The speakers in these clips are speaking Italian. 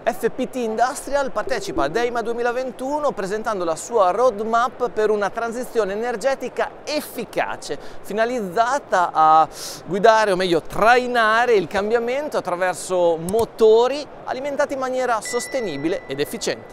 FPT Industrial partecipa ad EIMA 2021 presentando la sua roadmap per una transizione energetica efficace, finalizzata a guidare, o meglio trainare il cambiamento attraverso motori alimentati in maniera sostenibile ed efficiente.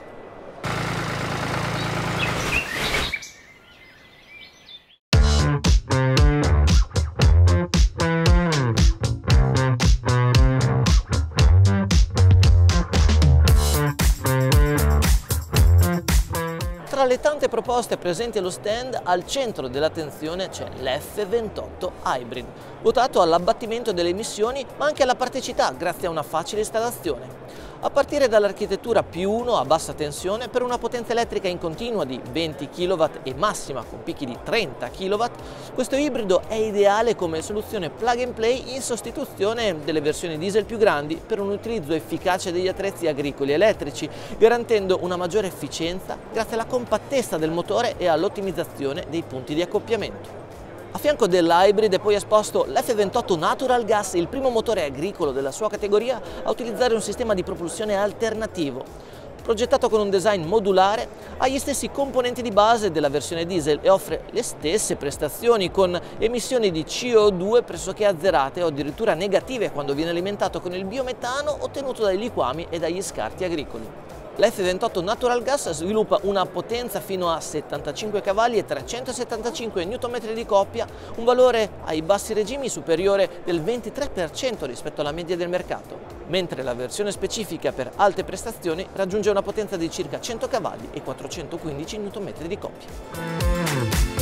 Tra le tante proposte presenti allo stand, al centro dell'attenzione c'è l'F28 Hybrid, votato all'abbattimento delle emissioni ma anche alla praticità grazie a una facile installazione. A partire dall'architettura P1 a bassa tensione per una potenza elettrica in continua di 20 kW e massima con picchi di 30 kW, questo ibrido è ideale come soluzione plug and play in sostituzione delle versioni diesel più grandi per un utilizzo efficace degli attrezzi agricoli elettrici, garantendo una maggiore efficienza grazie alla compattezza del motore e all'ottimizzazione dei punti di accoppiamento. A fianco dell'Hybrid è poi esposto l'F28 Natural Gas, il primo motore agricolo della sua categoria a utilizzare un sistema di propulsione alternativo. Progettato con un design modulare, ha gli stessi componenti di base della versione diesel e offre le stesse prestazioni con emissioni di CO2 pressoché azzerate o addirittura negative quando viene alimentato con il biometano ottenuto dai liquami e dagli scarti agricoli. L'F28 Natural Gas sviluppa una potenza fino a 75 cavalli e 375 Nm di coppia, un valore ai bassi regimi superiore del 23% rispetto alla media del mercato, mentre la versione specifica per alte prestazioni raggiunge una potenza di circa 100 cavalli e 415 Nm di coppia.